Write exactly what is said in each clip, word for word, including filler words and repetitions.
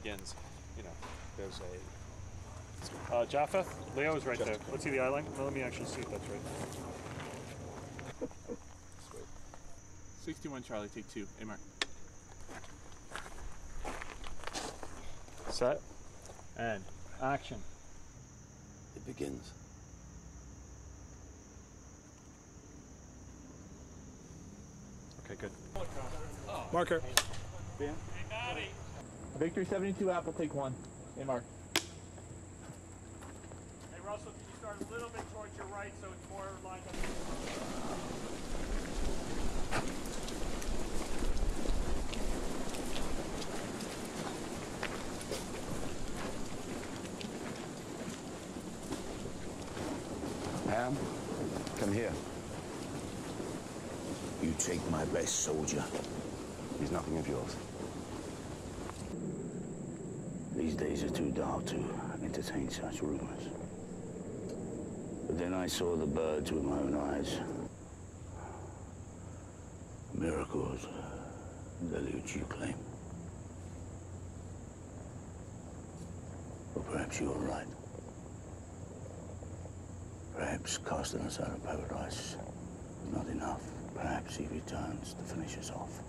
begins, you know, there's a... Uh, Japheth, Leo is right there. Let's see the eye line. Well, let me actually see if that's right. sixty-one Charlie, take two. A mark. Set. And action. It begins. Okay, good. Marker. Yeah. Victory seventy-two Apple, take one. A mark. Hey Russell, can you start a little bit towards your right so it's more lined up? Ham, come here. You take my best soldier. He's nothing of yours. These days are too dark to entertain such rumors. But then I saw the birds with my own eyes. Miracles, deluge you claim. Or perhaps you are right. Perhaps casting us out of paradise is not enough. Perhaps he returns to finish us off.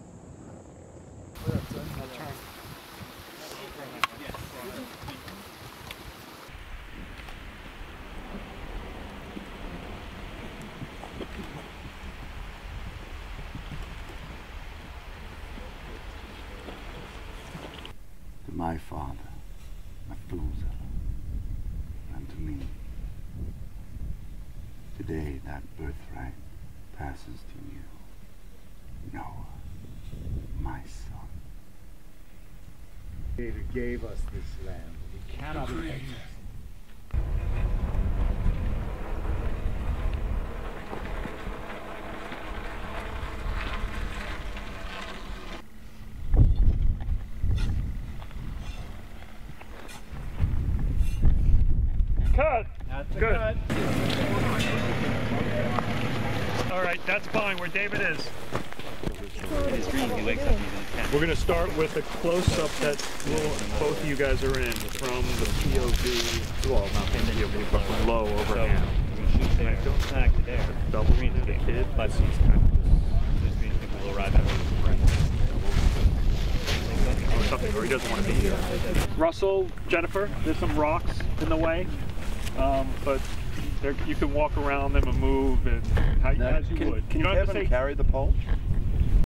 To my father, Methuselah, and to me, today that birthright passes to you, Noah, my son. Creator gave us this land. We cannot reject it. Cut! That's a Good. cut. All right, that's fine where David is. In his dream, he wakes up and he's in a tent. We're going to start with a close-up that will, both of you guys are in from the P O V, well, not from P O V, but from low over So, hand. when he shoots there, it's not actually there. Double green to the kid, But he's kind of this green thing will arrive after the or something, or he doesn't want to be here. Russell, Jennifer, there's some rocks in the way, um, but there, you can walk around them and move and how, Now, as you can, would. Can you don't have to Kevin say carry the pole?